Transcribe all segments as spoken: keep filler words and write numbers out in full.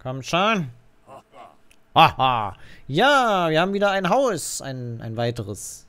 Komm schon. Haha. Ja, wir haben wieder ein Haus. Ein, ein weiteres.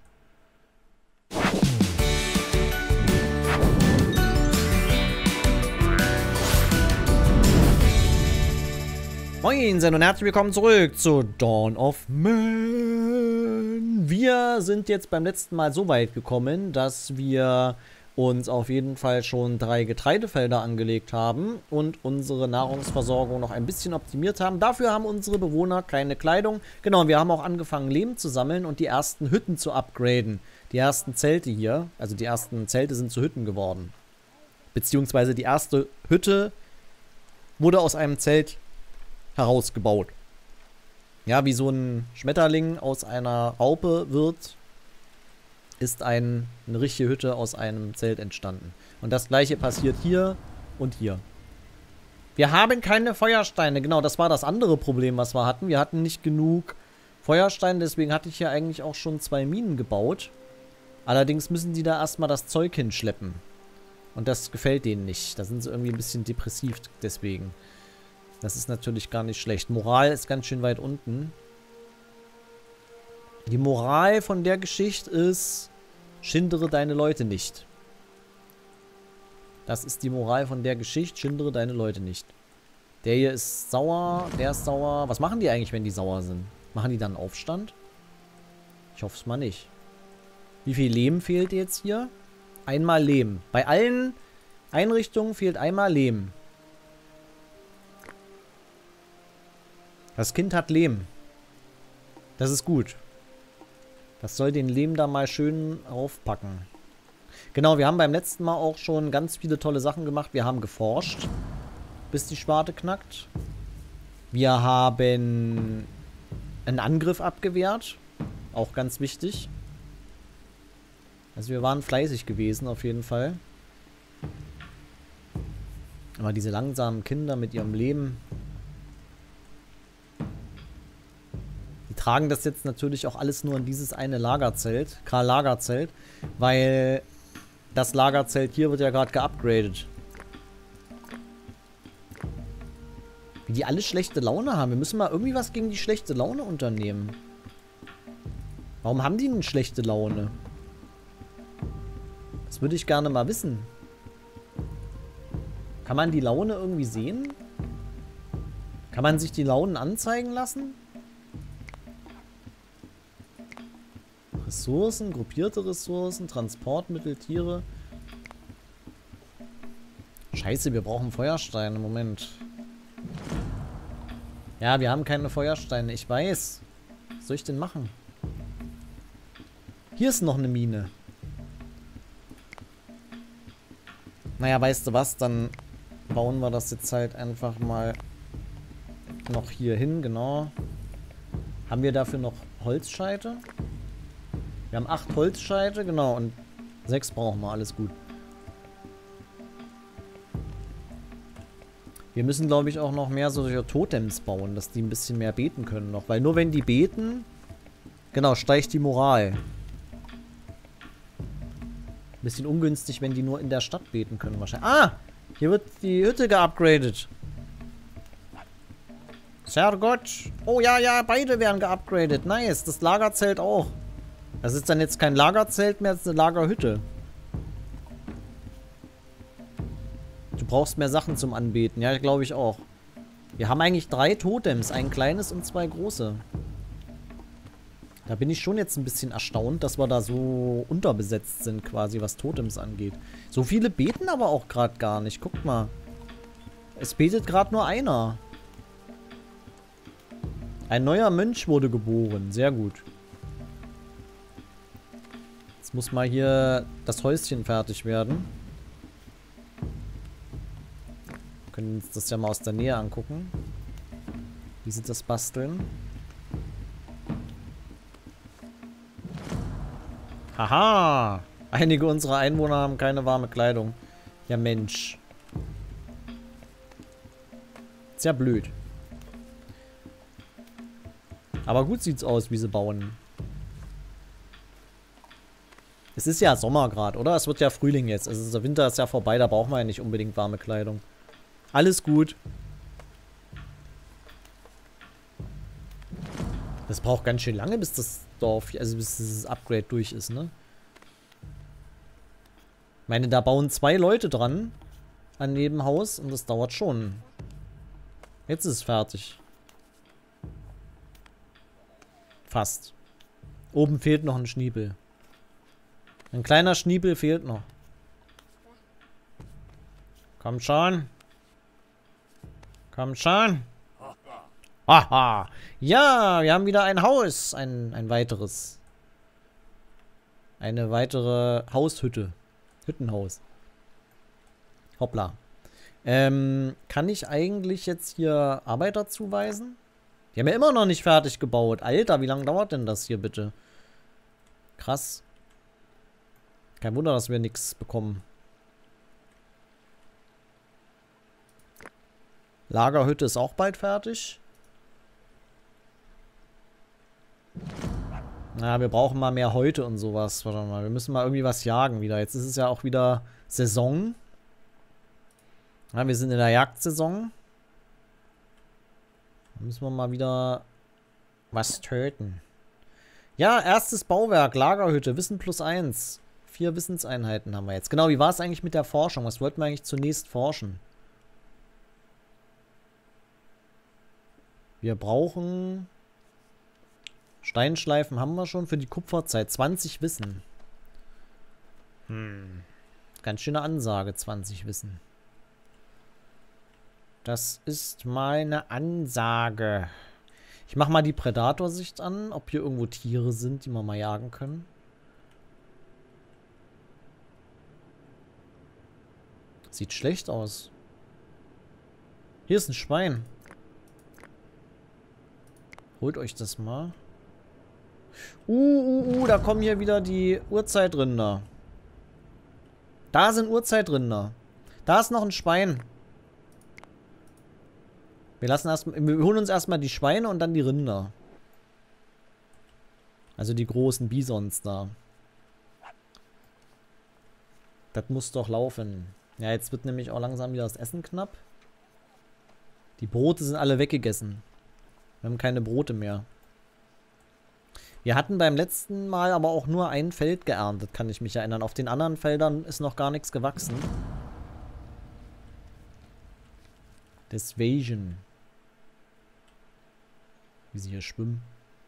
Moin und herzlich willkommen zurück zu Dawn of Man. Wir sind jetzt beim letzten Mal so weit gekommen, dass wir uns auf jeden Fall schon drei Getreidefelder angelegt haben und unsere Nahrungsversorgung noch ein bisschen optimiert haben. Dafür haben unsere Bewohner keine Kleidung. Genau, wir haben auch angefangen, Lehm zu sammeln und die ersten Hütten zu upgraden. Die ersten Zelte hier, also die ersten Zelte sind zu Hütten geworden. Beziehungsweise die erste Hütte wurde aus einem Zelt herausgebaut. Ja, wie so ein Schmetterling aus einer Raupe wird, ist ein, eine richtige Hütte aus einem Zelt entstanden. Und das gleiche passiert hier und hier. Wir haben keine Feuersteine. Genau, das war das andere Problem, was wir hatten. Wir hatten nicht genug Feuersteine, deswegen hatte ich hier eigentlich auch schon zwei Minen gebaut. Allerdings müssen die da erstmal das Zeug hinschleppen. Und das gefällt denen nicht. Da sind sie irgendwie ein bisschen depressiv deswegen. Das ist natürlich gar nicht schlecht. Moral ist ganz schön weit unten. Die Moral von der Geschichte ist, schindere deine Leute nicht. Das ist die Moral von der Geschichte, schindere deine Leute nicht. Der hier ist sauer, der ist sauer. Was machen die eigentlich, wenn die sauer sind? Machen die dann Aufstand? Ich hoffe es mal nicht. Wie viel Lehm fehlt jetzt hier? Einmal Lehm. Bei allen Einrichtungen fehlt einmal Lehm. Das Kind hat Lehm. Das ist gut. Das soll den Lehm da mal schön aufpacken. Genau, wir haben beim letzten Mal auch schon ganz viele tolle Sachen gemacht. Wir haben geforscht, bis die Schwarte knackt. Wir haben einen Angriff abgewehrt. Auch ganz wichtig. Also wir waren fleißig gewesen auf jeden Fall. Aber diese langsamen Kinder mit ihrem Leben... tragen das jetzt natürlich auch alles nur in dieses eine Lagerzelt, Kral-Lagerzelt, weil das Lagerzelt hier wird ja gerade geupgradet. Wie die alle schlechte Laune haben. Wir müssen mal irgendwie was gegen die schlechte Laune unternehmen. Warum haben die denn schlechte Laune? Das würde ich gerne mal wissen. Kann man die Laune irgendwie sehen? Kann man sich die Launen anzeigen lassen? Ressourcen, gruppierte Ressourcen, Transportmittel, Tiere. Scheiße, wir brauchen Feuersteine. Moment. Ja, wir haben keine Feuersteine. Ich weiß. Was soll ich denn machen? Hier ist noch eine Mine. Naja, weißt du was? Dann bauen wir das jetzt halt einfach mal noch hier hin. Genau. Haben wir dafür noch Holzscheite? Wir haben acht Holzscheite, genau, und sechs brauchen wir, alles gut. Wir müssen, glaube ich, auch noch mehr solche Totems bauen, dass die ein bisschen mehr beten können noch. Weil nur wenn die beten, genau, steigt die Moral. Ein bisschen ungünstig, wenn die nur in der Stadt beten können wahrscheinlich. Ah! Hier wird die Hütte geupgradet. Sehr gut. Oh ja, ja, beide werden geupgradet. Nice, das Lagerzelt auch. Das ist dann jetzt kein Lagerzelt mehr, das ist eine Lagerhütte. Du brauchst mehr Sachen zum Anbeten. Ja, glaube ich auch. Wir haben eigentlich drei Totems. Ein kleines und zwei große. Da bin ich schon jetzt ein bisschen erstaunt, dass wir da so unterbesetzt sind, quasi, was Totems angeht. So viele beten aber auch gerade gar nicht. Guckt mal. Es betet gerade nur einer. Ein neuer Mönch wurde geboren. Sehr gut. Jetzt muss mal hier das Häuschen fertig werden. Wir können uns das ja mal aus der Nähe angucken. Wie sieht das basteln? Haha! Einige unserer Einwohner haben keine warme Kleidung. Ja Mensch. Ist ja blöd. Aber gut sieht's aus, wie sie bauen. Es ist ja Sommer gerade, oder? Es wird ja Frühling jetzt. Also der Winter ist ja vorbei, da braucht man ja nicht unbedingt warme Kleidung. Alles gut. Das braucht ganz schön lange, bis das Dorf, also bis dieses Upgrade durch ist, ne? Ich meine, da bauen zwei Leute dran an jedem Haus und das dauert schon. Jetzt ist es fertig. Fast. Oben fehlt noch ein Schniepel. Ein kleiner Schniepel fehlt noch. Komm schon. Komm schon. Haha. Ja, wir haben wieder ein Haus. Ein, ein weiteres. Eine weitere Haushütte. Hüttenhaus. Hoppla. Ähm, kann ich eigentlich jetzt hier Arbeiter zuweisen? Die haben ja immer noch nicht fertig gebaut. Alter, wie lange dauert denn das hier bitte? Krass. Kein Wunder, dass wir nichts bekommen. Lagerhütte ist auch bald fertig. Na, wir brauchen mal mehr Häute und sowas. Warte mal, wir müssen mal irgendwie was jagen wieder. Jetzt ist es ja auch wieder Saison. Ja, wir sind in der Jagdsaison. Da müssen wir mal wieder was töten. Ja, erstes Bauwerk, Lagerhütte, Wissen plus eins. Vier Wissenseinheiten haben wir jetzt. Genau, wie war es eigentlich mit der Forschung? Was wollten wir eigentlich zunächst forschen? Wir brauchen... Steinschleifen haben wir schon für die Kupferzeit. zwanzig Wissen. Hm. Ganz schöne Ansage, zwanzig Wissen. Das ist mal eine Ansage. Ich mache mal die Prädatorsicht an, ob hier irgendwo Tiere sind, die wir mal jagen können. Sieht schlecht aus. Hier ist ein Schwein. Holt euch das mal. Uh, uh, uh, da kommen hier wieder die Urzeitrinder. Da sind Urzeitrinder. Da ist noch ein Schwein. Wir lassen erst, wir holen uns erstmal die Schweine und dann die Rinder. Also die großen Bisons da. Das muss doch laufen. Ja, jetzt wird nämlich auch langsam wieder das Essen knapp. Die Brote sind alle weggegessen. Wir haben keine Brote mehr. Wir hatten beim letzten Mal aber auch nur ein Feld geerntet, kann ich mich erinnern. Auf den anderen Feldern ist noch gar nichts gewachsen. Deswegen. Wie sie hier schwimmen.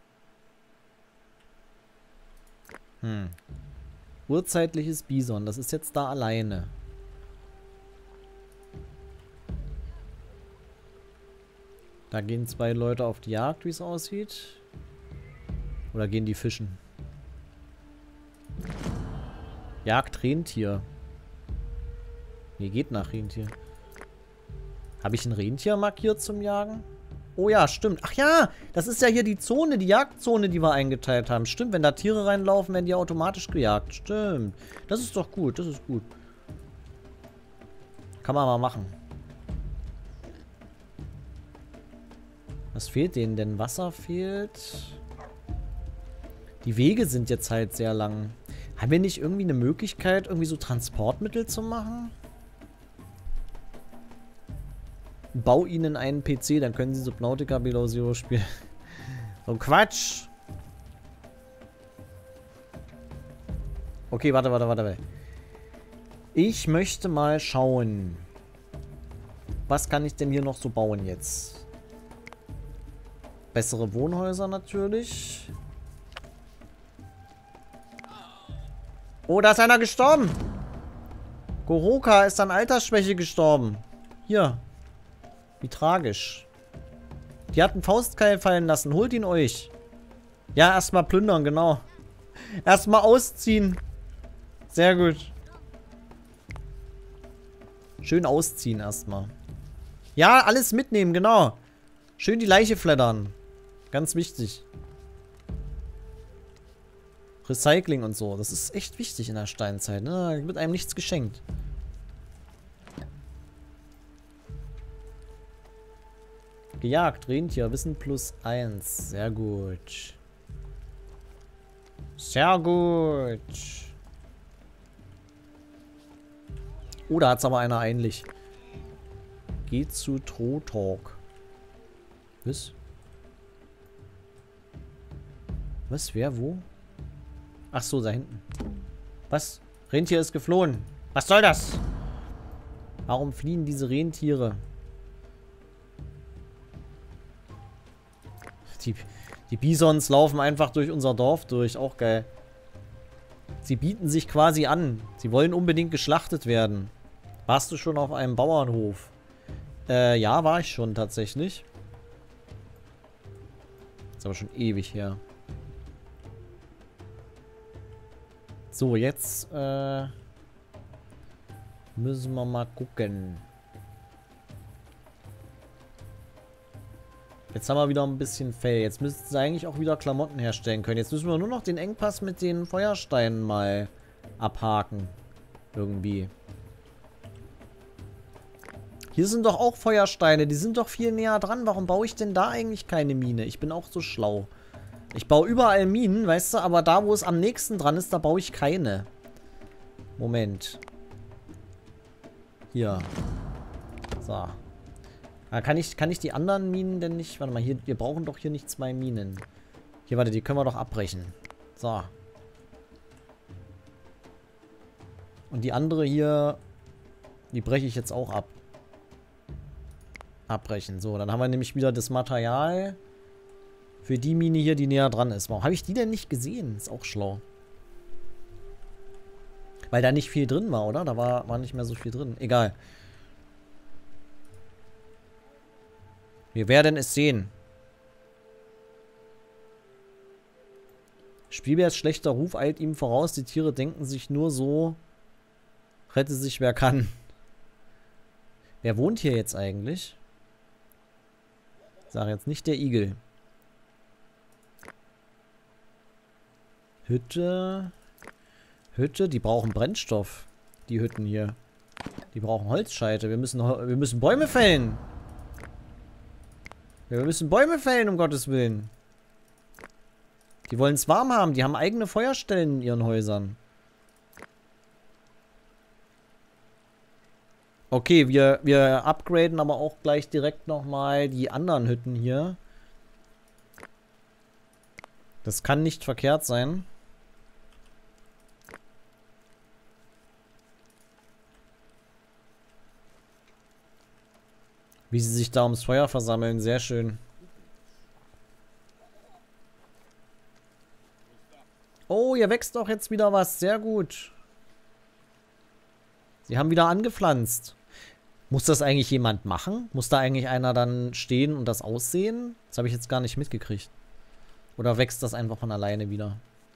Hm. Urzeitliches Bison, das ist jetzt da alleine. Da gehen zwei Leute auf die Jagd, wie es aussieht. Oder gehen die fischen? Jagd Rentier. Nee, geht nach Rentier. Habe ich ein Rentier markiert zum Jagen? Oh ja, stimmt. Ach ja, das ist ja hier die Zone, die Jagdzone, die wir eingeteilt haben. Stimmt, wenn da Tiere reinlaufen, werden die automatisch gejagt. Stimmt. Das ist doch gut, das ist gut. Kann man mal machen. Was fehlt denen denn? Wasser fehlt. Die Wege sind jetzt halt sehr lang. Haben wir nicht irgendwie eine Möglichkeit, irgendwie so Transportmittel zu machen? Bau ihnen einen P C, dann können sie Subnautica Below Zero spielen. So Quatsch! Okay, warte, warte, warte, warte. Ich möchte mal schauen. Was kann ich denn hier noch so bauen jetzt? Bessere Wohnhäuser natürlich. Oh, da ist einer gestorben. Goroka ist an Altersschwäche gestorben. Hier. Wie tragisch. Die hat einen Faustkeil fallen lassen. Holt ihn euch. Ja, erstmal plündern, genau. Erstmal ausziehen. Sehr gut. Schön ausziehen erstmal. Ja, alles mitnehmen, genau. Schön die Leiche flattern. Ganz wichtig. Recycling und so. Das ist echt wichtig in der Steinzeit. Ne? Da wird einem nichts geschenkt. Gejagt. Rentier. Wissen plus eins. Sehr gut. Sehr gut. Oh, da hat es aber einer eigentlich. Geht zu Trotalk. Was? Was? Wer? Wo? Ach so, da hinten. Was? Rentier ist geflohen. Was soll das? Warum fliehen diese Rentiere? Die, die Bisons laufen einfach durch unser Dorf durch. Auch geil. Sie bieten sich quasi an. Sie wollen unbedingt geschlachtet werden. Warst du schon auf einem Bauernhof? Äh, ja, war ich schon tatsächlich. Ist aber schon ewig her. So, jetzt äh, müssen wir mal gucken. Jetzt haben wir wieder ein bisschen Fell. Jetzt müssten sie eigentlich auch wieder Klamotten herstellen können. Jetzt müssen wir nur noch den Engpass mit den Feuersteinen mal abhaken. Irgendwie. Hier sind doch auch Feuersteine. Die sind doch viel näher dran. Warum baue ich denn da eigentlich keine Mine? Ich bin auch so schlau. Ich baue überall Minen, weißt du, aber da, wo es am nächsten dran ist, da baue ich keine. Moment. Hier. So. Da kann ich, kann ich die anderen Minen denn nicht... Warte mal, hier, wir brauchen doch hier nicht zwei Minen. Hier, warte, die können wir doch abbrechen. So. Und die andere hier, die breche ich jetzt auch ab. Abbrechen. So, dann haben wir nämlich wieder das Material für die Mine hier, die näher dran ist. Warum habe ich die denn nicht gesehen? Ist auch schlau. Weil da nicht viel drin war, oder? Da war, war nicht mehr so viel drin. Egal. Wir werden es sehen. Spielbergs schlechter Ruf eilt ihm voraus. Die Tiere denken sich nur so, rette sich wer kann. Wer wohnt hier jetzt eigentlich? Ich sage jetzt nicht der Igel. Hütte. Hütte, die brauchen Brennstoff. Die Hütten hier. Die brauchen Holzscheite. Wir müssen, wir müssen Bäume fällen. Wir müssen Bäume fällen, um Gottes Willen. Die wollen es warm haben. Die haben eigene Feuerstellen in ihren Häusern. Okay, wir, wir upgraden aber auch gleich direkt nochmal die anderen Hütten hier. Das kann nicht verkehrt sein. Wie sie sich da ums Feuer versammeln. Sehr schön. Oh, hier wächst auch jetzt wieder was. Sehr gut. Sie haben wieder angepflanzt. Muss das eigentlich jemand machen? Muss da eigentlich einer dann stehen und das aussehen? Das habe ich jetzt gar nicht mitgekriegt. Oder wächst das einfach von alleine wieder?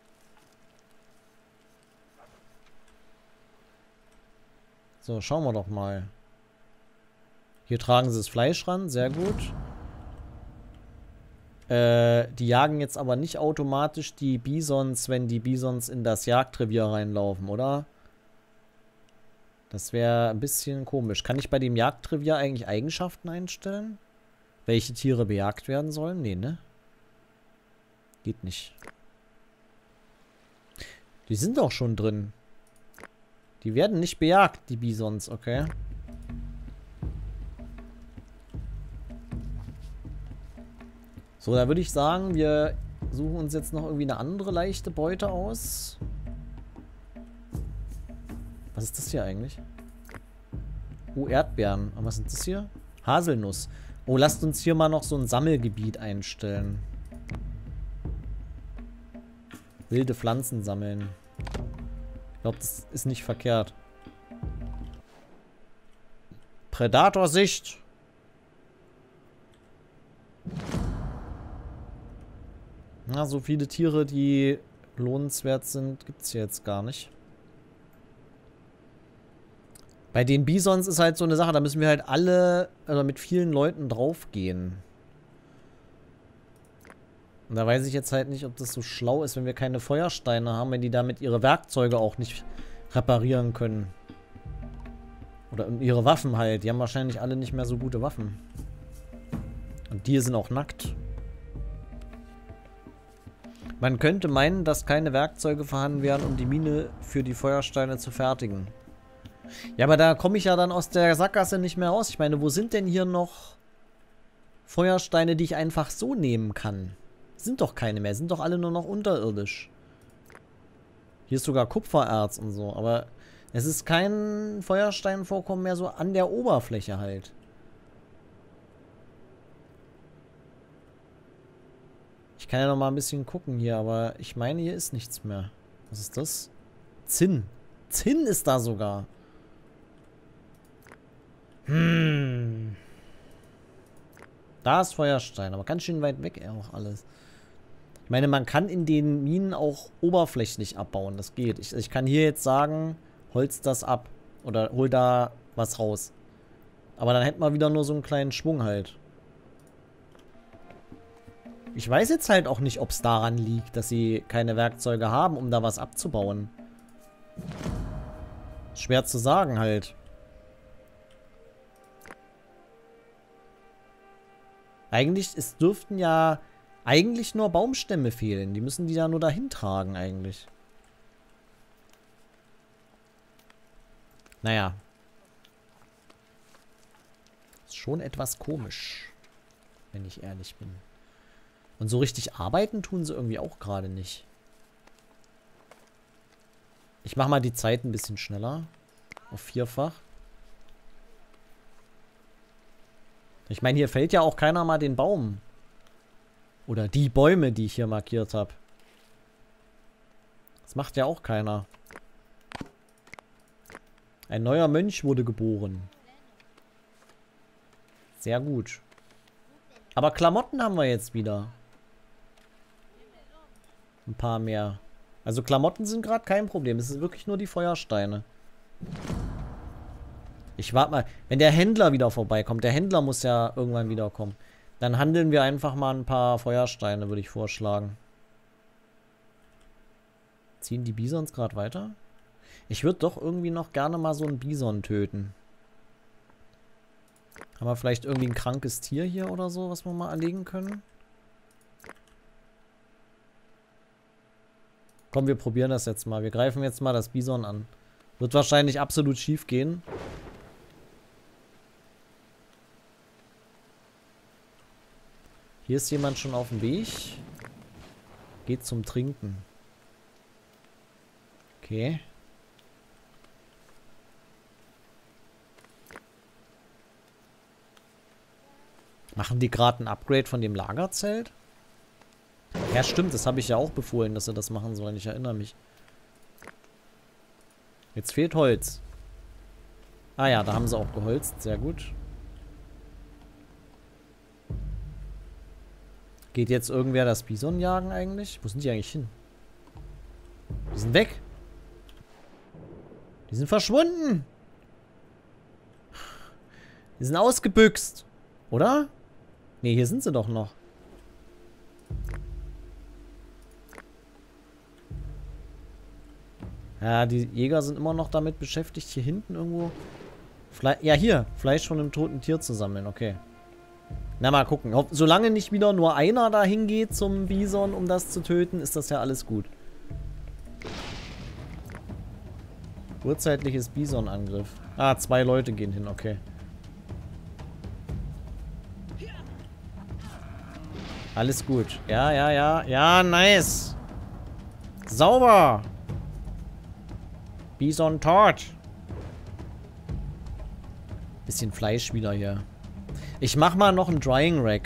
So, schauen wir doch mal. Hier tragen sie das Fleisch ran, sehr gut. Äh, die jagen jetzt aber nicht automatisch die Bisons, wenn die Bisons in das Jagdrevier reinlaufen, oder? Das wäre ein bisschen komisch. Kann ich bei dem Jagdrevier eigentlich Eigenschaften einstellen? Welche Tiere bejagt werden sollen? Nee, ne? Geht nicht. Die sind doch schon drin. Die werden nicht bejagt, die Bisons, okay? So, da würde ich sagen, wir suchen uns jetzt noch irgendwie eine andere leichte Beute aus. Was ist das hier eigentlich? Oh, Erdbeeren. Und was sind das hier? Haselnuss. Oh, lasst uns hier mal noch so ein Sammelgebiet einstellen. Wilde Pflanzen sammeln. Ich glaube, das ist nicht verkehrt. Prädatorsicht. Na, so viele Tiere, die lohnenswert sind, gibt es hier jetzt gar nicht. Bei den Bisons ist halt so eine Sache, da müssen wir halt alle, oder mit vielen Leuten draufgehen. Und da weiß ich jetzt halt nicht, ob das so schlau ist, wenn wir keine Feuersteine haben, wenn die damit ihre Werkzeuge auch nicht reparieren können. Oder ihre Waffen halt. Die haben wahrscheinlich alle nicht mehr so gute Waffen. Und die sind auch nackt. Man könnte meinen, dass keine Werkzeuge vorhanden wären, um die Mine für die Feuersteine zu fertigen. Ja, aber da komme ich ja dann aus der Sackgasse nicht mehr raus. Ich meine, wo sind denn hier noch Feuersteine, die ich einfach so nehmen kann? Sind doch keine mehr. Sind doch alle nur noch unterirdisch. Hier ist sogar Kupfererz und so. Aber es ist kein Feuersteinvorkommen mehr so an der Oberfläche halt. Ich kann ja noch mal ein bisschen gucken hier, aber ich meine, hier ist nichts mehr. Was ist das? Zinn. Zinn ist da sogar. Hm. Da ist Feuerstein, aber ganz schön weit weg auch alles. Ich meine, man kann in den Minen auch oberflächlich abbauen. Das geht. Ich, ich kann hier jetzt sagen, holz das ab. Oder hol da was raus. Aber dann hätten wir wieder nur so einen kleinen Schwung halt. Ich weiß jetzt halt auch nicht, ob es daran liegt, dass sie keine Werkzeuge haben, um da was abzubauen. Schwer zu sagen halt. Eigentlich, es dürften ja eigentlich nur Baumstämme fehlen. Die müssen die ja nur dahin tragen eigentlich. Naja. Ist schon etwas komisch, wenn ich ehrlich bin. Und so richtig arbeiten tun sie irgendwie auch gerade nicht. Ich mache mal die Zeit ein bisschen schneller. Auf vierfach. Ich meine, hier fällt ja auch keiner mal den Baum. Oder die Bäume, die ich hier markiert habe. Das macht ja auch keiner. Ein neuer Mönch wurde geboren. Sehr gut. Aber Klamotten haben wir jetzt wieder. Ein paar mehr. Also Klamotten sind gerade kein Problem. Es sind wirklich nur die Feuersteine. Ich warte mal. Wenn der Händler wieder vorbeikommt. Der Händler muss ja irgendwann wiederkommen. Dann handeln wir einfach mal ein paar Feuersteine, würde ich vorschlagen. Ziehen die Bisons gerade weiter? Ich würde doch irgendwie noch gerne mal so einen Bison töten. Haben wir vielleicht irgendwie ein krankes Tier hier oder so, was wir mal erlegen können? Komm, wir probieren das jetzt mal. Wir greifen jetzt mal das Bison an. Wird wahrscheinlich absolut schief gehen. Hier ist jemand schon auf dem Weg. Geht zum Trinken. Okay. Machen die gerade ein Upgrade von dem Lagerzelt? Ja, stimmt. Das habe ich ja auch befohlen, dass sie das machen sollen. Ich erinnere mich. Jetzt fehlt Holz. Ah ja, da haben sie auch geholzt. Sehr gut. Geht jetzt irgendwer das Bison jagen eigentlich? Wo sind die eigentlich hin? Die sind weg. Die sind verschwunden. Die sind ausgebüxt. Oder? Ne, hier sind sie doch noch. Ja, die Jäger sind immer noch damit beschäftigt, hier hinten irgendwo... Fle ja, hier. Fleisch von einem toten Tier zu sammeln. Okay. Na, mal gucken. Solange nicht wieder nur einer dahin geht zum Bison, um das zu töten, ist das ja alles gut. Urzeitliches Bison-Angriff. Ah, zwei Leute gehen hin. Okay. Alles gut. Ja, ja, ja. Ja, nice. Sauber. Bison tot. Bisschen Fleisch wieder hier. Ich mach mal noch ein Drying Rack.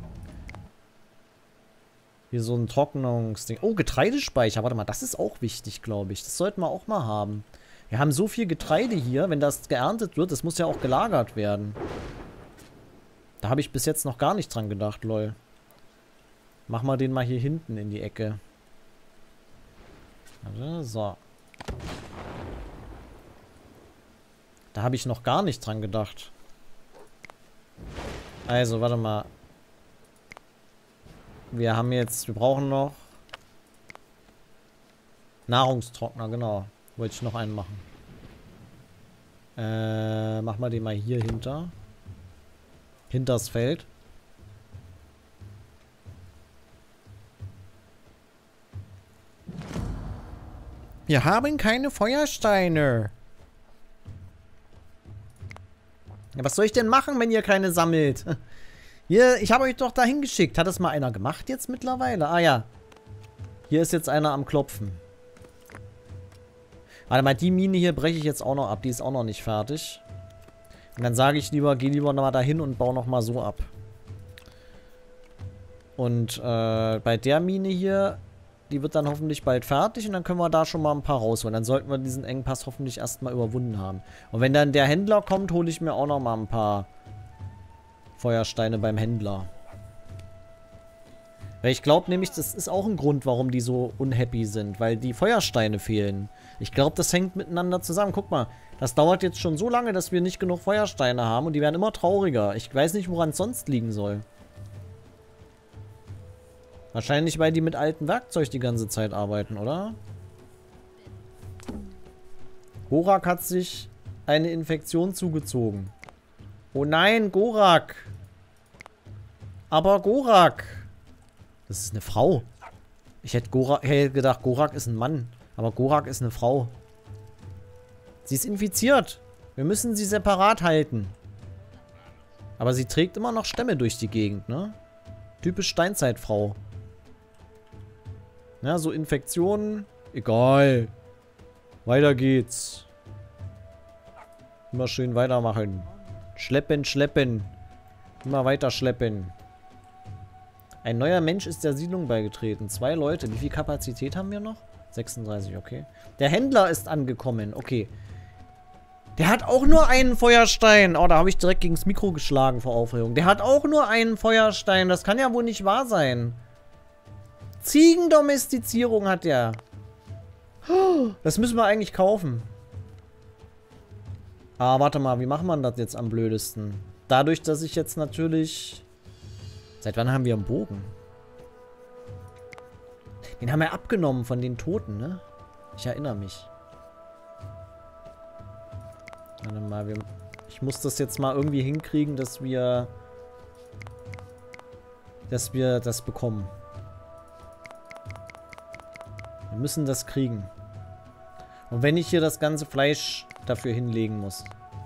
Hier so ein Trocknungsding. Oh, Getreidespeicher. Warte mal, das ist auch wichtig, glaube ich. Das sollten wir auch mal haben. Wir haben so viel Getreide hier. Wenn das geerntet wird, das muss ja auch gelagert werden. Da habe ich bis jetzt noch gar nicht dran gedacht, lol. Mach mal den mal hier hinten in die Ecke. So. Da habe ich noch gar nicht dran gedacht. Also, warte mal. Wir haben jetzt, wir brauchen noch Nahrungstrockner, genau. Wollte ich noch einen machen. Äh, mach mal den mal hier hinter. Hinters Feld. Wir haben keine Feuersteine. Ja, was soll ich denn machen, wenn ihr keine sammelt? Hier, ich habe euch doch dahin geschickt. Hat das mal einer gemacht jetzt mittlerweile? Ah ja. Hier ist jetzt einer am Klopfen. Warte mal, die Mine hier breche ich jetzt auch noch ab. Die ist auch noch nicht fertig. Und dann sage ich lieber, geh lieber noch mal dahin und baue noch mal so ab. Und äh, bei der Mine hier, die wird dann hoffentlich bald fertig und dann können wir da schon mal ein paar rausholen. Dann sollten wir diesen Engpass hoffentlich erstmal überwunden haben. Und wenn dann der Händler kommt, hole ich mir auch noch mal ein paar Feuersteine beim Händler. Weil ich glaube nämlich, das ist auch ein Grund, warum die so unhappy sind. Weil die Feuersteine fehlen. Ich glaube, das hängt miteinander zusammen. Guck mal, das dauert jetzt schon so lange, dass wir nicht genug Feuersteine haben. Und die werden immer trauriger. Ich weiß nicht, woran es sonst liegen soll. Wahrscheinlich, weil die mit altem Werkzeug die ganze Zeit arbeiten, oder? Gorak hat sich eine Infektion zugezogen. Oh nein, Gorak! Aber Gorak! Das ist eine Frau. Ich hätte, Gorak, hätte gedacht, Gorak ist ein Mann. Aber Gorak ist eine Frau. Sie ist infiziert. Wir müssen sie separat halten. Aber sie trägt immer noch Stämme durch die Gegend, ne? Typisch Steinzeitfrau. Ja, so Infektionen. Egal. Weiter geht's. Immer schön weitermachen. Schleppen, schleppen. Immer weiter schleppen. Ein neuer Mensch ist der Siedlung beigetreten. Zwei Leute. Wie viel Kapazität haben wir noch? sechsunddreißig, okay. Der Händler ist angekommen. Okay. Der hat auch nur einen Feuerstein. Oh, da habe ich direkt gegen das Mikro geschlagen vor Aufregung. Der hat auch nur einen Feuerstein. Das kann ja wohl nicht wahr sein. Ziegendomestizierung hat der. Das müssen wir eigentlich kaufen. Ah, warte mal. Wie macht man das jetzt am blödesten? Dadurch, dass ich jetzt natürlich... Seit wann haben wir einen Bogen? Den haben wir abgenommen von den Toten, ne? Ich erinnere mich. Warte mal, wir, ich muss das jetzt mal irgendwie hinkriegen, dass wir... Dass wir das bekommen. Wir müssen das kriegen. Und wenn ich hier das ganze Fleisch dafür hinlegen muss.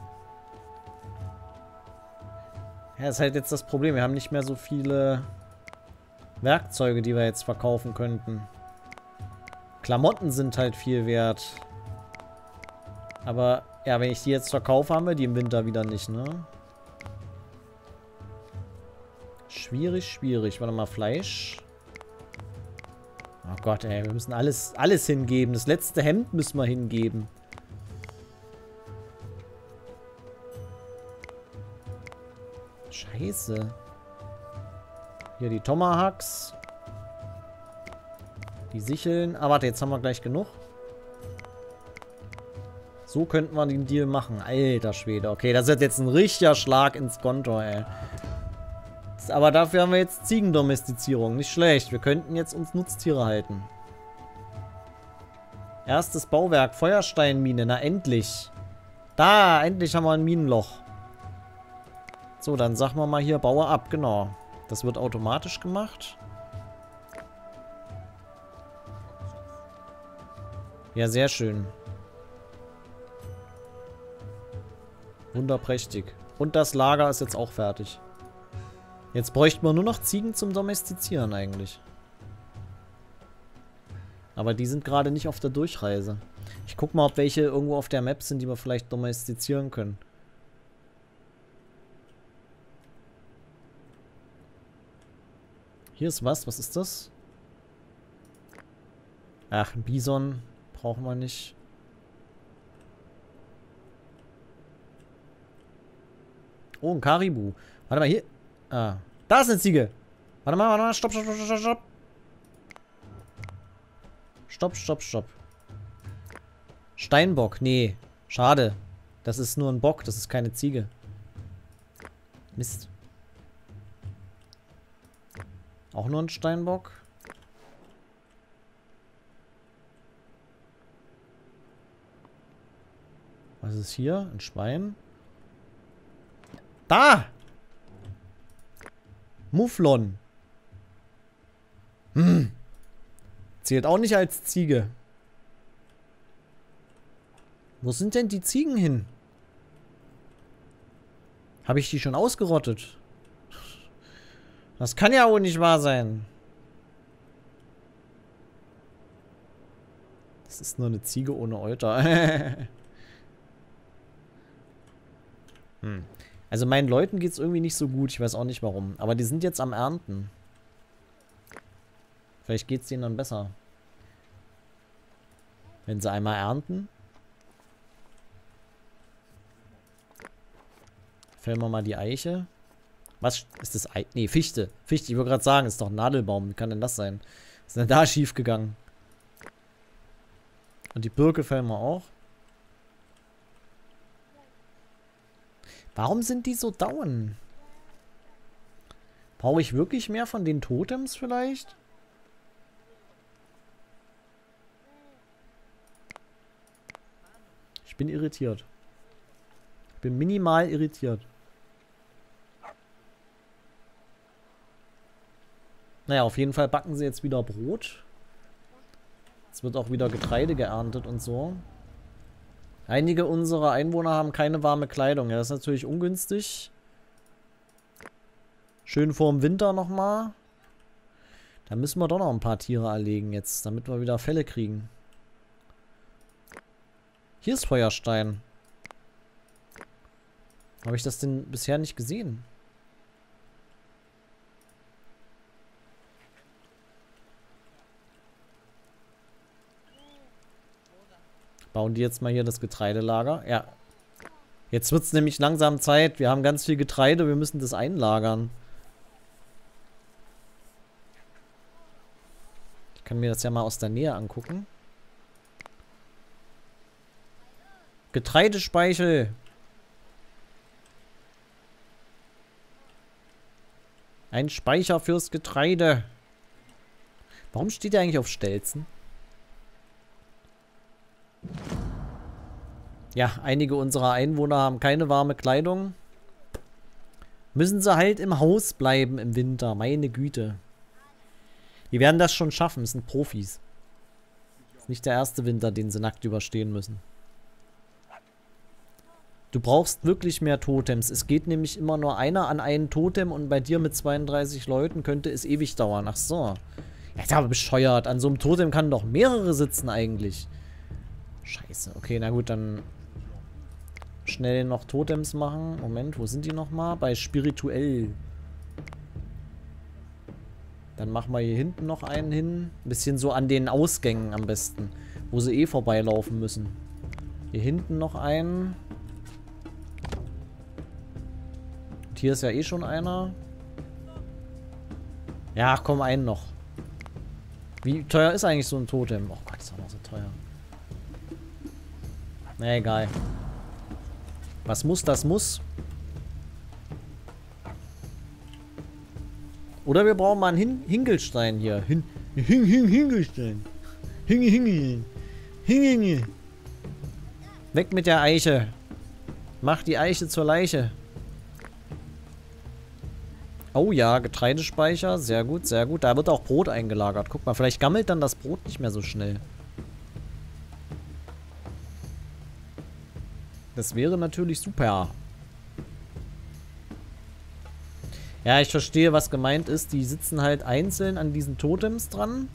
Ja, ist halt jetzt das Problem. Wir haben nicht mehr so viele Werkzeuge, die wir jetzt verkaufen könnten. Klamotten sind halt viel wert. Aber, ja, wenn ich die jetzt verkaufe, haben wir die im Winter wieder nicht, ne? Schwierig, schwierig. Warte mal, Fleisch. Oh Gott, ey, wir müssen alles, alles hingeben. Das letzte Hemd müssen wir hingeben. Scheiße. Hier die Tomahawks. Die Sicheln. Ah, warte, jetzt haben wir gleich genug. So könnten wir den Deal machen. Alter Schwede. Okay, das ist jetzt ein richtiger Schlag ins Konto, ey. Aber dafür haben wir jetzt Ziegendomestizierung. Nicht schlecht. Wir könnten jetzt uns Nutztiere halten. Erstes Bauwerk. Feuersteinmine. Na, endlich. Da, endlich haben wir ein Minenloch. So, dann sagen wir mal hier, baue ab. Genau. Das wird automatisch gemacht. Ja, sehr schön. Wunderprächtig. Und das Lager ist jetzt auch fertig. Jetzt bräuchten wir nur noch Ziegen zum Domestizieren eigentlich. Aber die sind gerade nicht auf der Durchreise. Ich guck mal, ob welche irgendwo auf der Map sind, die wir vielleicht domestizieren können. Hier ist was. Was ist das? Ach, ein Bison brauchen wir nicht. Oh, ein Karibu. Warte mal, hier. Ah, da ist eine Ziege. Warte mal, warte mal. Stopp, stopp, stopp, stopp, stopp. Stopp, stopp, stopp. Steinbock. Nee. Schade. Das ist nur ein Bock. Das ist keine Ziege. Mist. Auch nur ein Steinbock. Was ist hier? Ein Schwein. Da! Mufflon. Hm. Zählt auch nicht als Ziege. Wo sind denn die Ziegen hin? Habe ich die schon ausgerottet? Das kann ja wohl nicht wahr sein. Das ist nur eine Ziege ohne Euter. hm. Also meinen Leuten geht es irgendwie nicht so gut. Ich weiß auch nicht warum. Aber die sind jetzt am Ernten. Vielleicht geht es denen dann besser. Wenn sie einmal ernten. Fällen wir mal die Eiche. Was ist das? Ei? Nee, Fichte. Fichte, ich wollte gerade sagen, ist doch ein Nadelbaum. Wie kann denn das sein? Was ist denn da schief gegangen? Und die Birke fällen wir auch. Warum sind die so down? Brauche ich wirklich mehr von den Totems vielleicht? Ich bin irritiert. Ich bin minimal irritiert. Naja, auf jeden Fall backen sie jetzt wieder Brot. Es wird auch wieder Getreide geerntet und so. Einige unserer Einwohner haben keine warme Kleidung. Ja, das ist natürlich ungünstig. Schön vorm Winter nochmal. Da müssen wir doch noch ein paar Tiere erlegen jetzt, damit wir wieder Felle kriegen. Hier ist Feuerstein. Habe ich das denn bisher nicht gesehen? Bauen die jetzt mal hier das Getreidelager? Ja. Jetzt wird es nämlich langsam Zeit. Wir haben ganz viel Getreide, wir müssen das einlagern. Ich kann mir das ja mal aus der Nähe angucken. Getreidespeichel. Ein Speicher fürs Getreide. Warum steht der eigentlich auf Stelzen? Ja, einige unserer Einwohner haben keine warme Kleidung. Müssen sie halt im Haus bleiben im Winter. Meine Güte. Die werden das schon schaffen. Das sind Profis. Das ist nicht der erste Winter, den sie nackt überstehen müssen. Du brauchst wirklich mehr Totems. Es geht nämlich immer nur einer an einen Totem und bei dir mit zweiunddreißig Leuten könnte es ewig dauern. Ach so. Ja, ist aber bescheuert. An so einem Totem kann doch mehrere sitzen eigentlich. Scheiße. Okay, na gut, dann schnell noch Totems machen. Moment, wo sind die nochmal? Bei spirituell. Dann machen wir hier hinten noch einen hin. Ein bisschen so an den Ausgängen am besten. Wo sie eh vorbeilaufen müssen. Hier hinten noch einen. Und hier ist ja eh schon einer. Ja, komm, einen noch. Wie teuer ist eigentlich so ein Totem? Oh Gott, ist auch noch so teuer. Na egal. Was muss, das muss. Oder wir brauchen mal einen Hin Hinkelstein hier. Hin Hin Hin Hinkelstein. Hinge Hinge. Hinge. Weg mit der Eiche. Mach die Eiche zur Leiche. Oh ja, Getreidespeicher. Sehr gut, sehr gut. Da wird auch Brot eingelagert. Guck mal, vielleicht gammelt dann das Brot nicht mehr so schnell. Das wäre natürlich super. Ja, ich verstehe, was gemeint ist. Die sitzen halt einzeln an diesen Totems dran.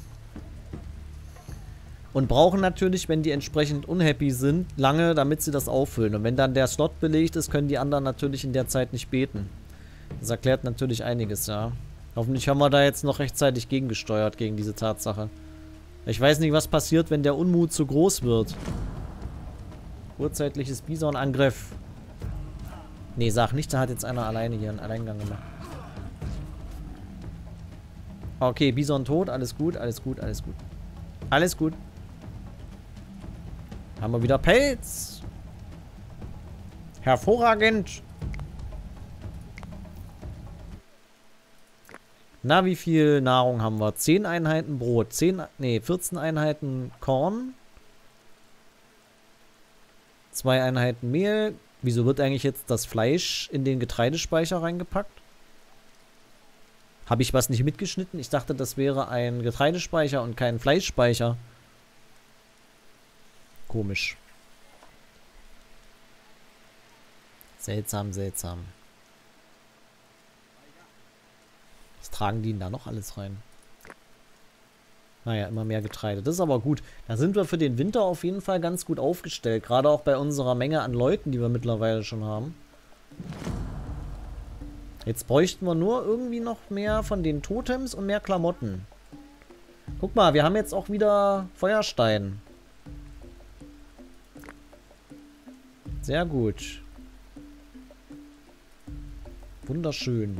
Und brauchen natürlich, wenn die entsprechend unhappy sind, lange, damit sie das auffüllen. Und wenn dann der Slot belegt ist, können die anderen natürlich in der Zeit nicht beten. Das erklärt natürlich einiges, ja. Hoffentlich haben wir da jetzt noch rechtzeitig gegengesteuert, gegen diese Tatsache. Ich weiß nicht, was passiert, wenn der Unmut zu groß wird. Urzeitliches Bison-Angriff. Nee, sag nicht, da hat jetzt einer alleine hier einen Alleingang gemacht. Okay, Bison tot, alles gut, alles gut, alles gut. Alles gut. Haben wir wieder Pelz. Hervorragend. Na, wie viel Nahrung haben wir? zehn Einheiten Brot, zehn, nee, vierzehn Einheiten Korn. zwei Einheiten Mehl. Wieso wird eigentlich jetzt das Fleisch in den Getreidespeicher reingepackt? Habe ich was nicht mitgeschnitten? Ich dachte, das wäre ein Getreidespeicher und kein Fleischspeicher. Komisch. Seltsam, seltsam. Was tragen die denn da noch alles rein? Naja, immer mehr Getreide. Das ist aber gut. Da sind wir für den Winter auf jeden Fall ganz gut aufgestellt. Gerade auch bei unserer Menge an Leuten, die wir mittlerweile schon haben. Jetzt bräuchten wir nur irgendwie noch mehr von den Totems und mehr Klamotten. Guck mal, wir haben jetzt auch wieder Feuerstein. Sehr gut. Wunderschön.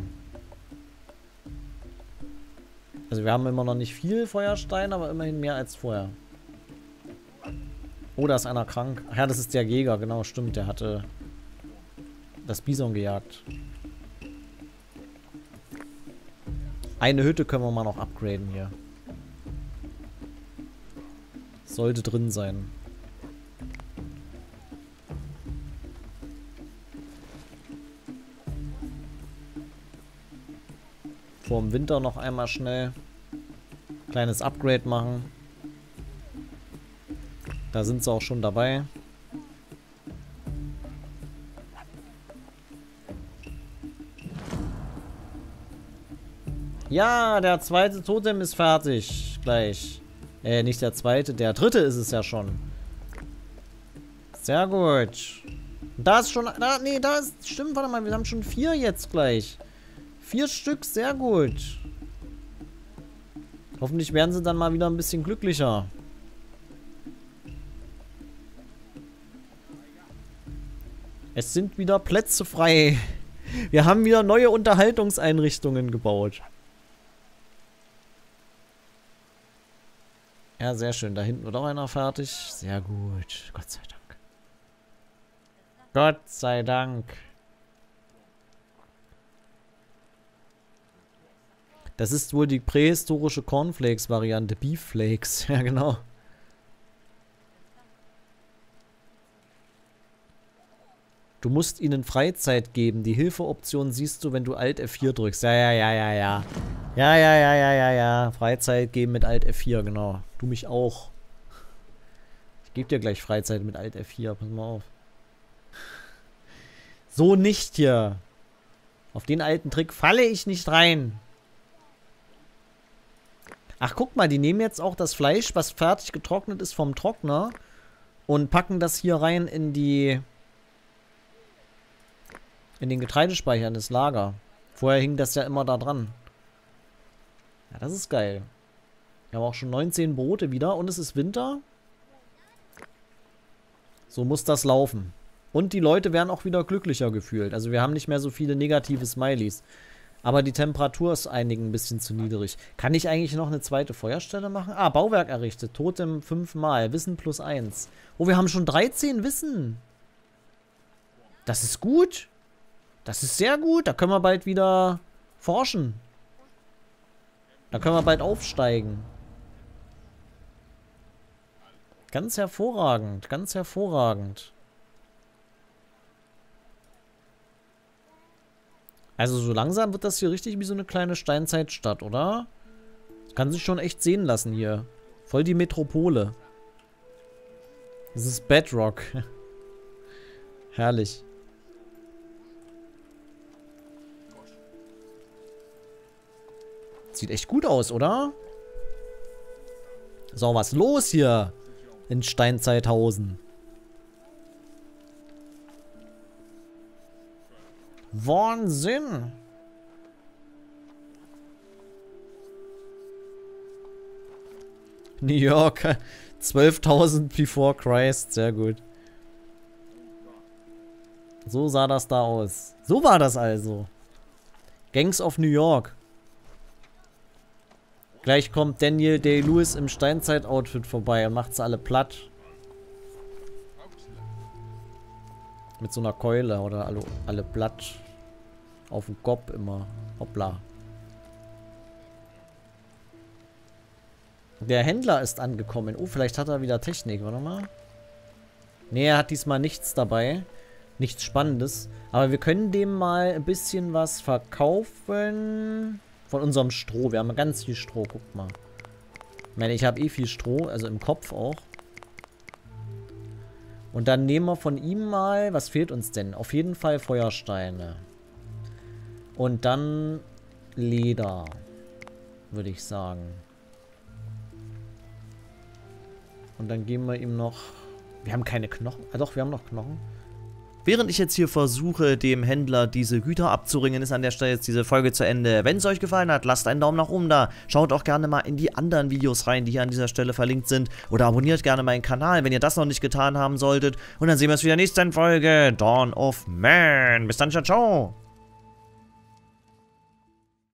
Also wir haben immer noch nicht viel Feuerstein, aber immerhin mehr als vorher. Oh, da ist einer krank. Ach ja, das ist der Jäger, genau, stimmt. Der hatte das Bison gejagt. Eine Hütte können wir mal noch upgraden hier. Sollte drin sein. Vor dem Winter noch einmal schnell kleines Upgrade machen. Da sind sie auch schon dabei. Ja, der zweite Totem ist fertig. Gleich. Äh, nicht der zweite, der dritte ist es ja schon. Sehr gut. Da ist schon... Da, nee, da ist... Stimmt, warte mal, wir haben schon vier jetzt gleich. Vier Stück, sehr gut. Hoffentlich werden sie dann mal wieder ein bisschen glücklicher. Es sind wieder Plätze frei. Wir haben wieder neue Unterhaltungseinrichtungen gebaut. Ja, sehr schön. Da hinten wird auch einer fertig. Sehr gut. Gott sei Dank. Gott sei Dank. Das ist wohl die prähistorische Cornflakes-Variante. Beefflakes. Ja, genau. Du musst ihnen Freizeit geben. Die Hilfeoption siehst du, wenn du Alt F vier drückst. Ja, ja, ja, ja, ja. Ja, ja, ja, ja, ja, ja. Freizeit geben mit Alt F vier, genau. Du mich auch. Ich gebe dir gleich Freizeit mit Alt F vier. Pass mal auf. So nicht hier. Auf den alten Trick falle ich nicht rein. Ach, guck mal, die nehmen jetzt auch das Fleisch, was fertig getrocknet ist, vom Trockner und packen das hier rein in die... in den Getreidespeicher, in das Lager. Vorher hing das ja immer da dran. Ja, das ist geil. Wir haben auch schon neunzehn Brote wieder und es ist Winter. So muss das laufen. Und die Leute werden auch wieder glücklicher gefühlt. Also wir haben nicht mehr so viele negative Smileys. Aber die Temperatur ist einigen ein bisschen zu niedrig. Kann ich eigentlich noch eine zweite Feuerstelle machen? Ah, Bauwerk errichtet. Totem fünfmal. Wissen plus eins. Oh, wir haben schon dreizehn Wissen. Das ist gut. Das ist sehr gut. Da können wir bald wieder forschen. Da können wir bald aufsteigen. Ganz hervorragend. Ganz hervorragend. Also so langsam wird das hier richtig wie so eine kleine Steinzeitstadt, oder? Das kann sich schon echt sehen lassen hier. Voll die Metropole. Das ist Bedrock. Herrlich. Sieht echt gut aus, oder? So, was los hier in Steinzeithausen? Wahnsinn! New York, zwölftausend before Christ, sehr gut. So sah das da aus. So war das also. Gangs of New York. Gleich kommt Daniel Day-Lewis im Steinzeit-Outfit vorbei und macht sie alle platt. Mit so einer Keule oder alle, alle platt. Auf dem Kopf immer. Hoppla. Der Händler ist angekommen. Oh, vielleicht hat er wieder Technik. Warte mal. Nee, er hat diesmal nichts dabei. Nichts Spannendes. Aber wir können dem mal ein bisschen was verkaufen. Von unserem Stroh. Wir haben ganz viel Stroh. Guckt mal. Ich meine, ich habe eh viel Stroh. Also im Kopf auch. Und dann nehmen wir von ihm mal... Was fehlt uns denn? Auf jeden Fall Feuersteine. Und dann Leder, würde ich sagen. Und dann geben wir ihm noch... Wir haben keine Knochen. Ah doch, wir haben noch Knochen. Während ich jetzt hier versuche, dem Händler diese Güter abzuringen, ist an der Stelle jetzt diese Folge zu Ende. Wenn es euch gefallen hat, lasst einen Daumen nach oben da. Schaut auch gerne mal in die anderen Videos rein, die hier an dieser Stelle verlinkt sind. Oder abonniert gerne meinen Kanal, wenn ihr das noch nicht getan haben solltet. Und dann sehen wir uns wieder in der nächsten Folge Dawn of Man. Bis dann, ciao, ciao.